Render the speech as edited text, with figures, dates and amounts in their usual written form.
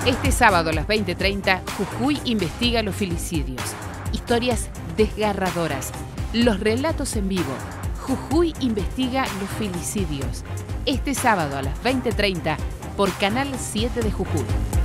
Este sábado a las 20:30, Jujuy investiga los filicidios. Historias desgarradoras. Los relatos en vivo. Jujuy investiga los filicidios. Este sábado a las 20:30 por Canal 7 de Jujuy.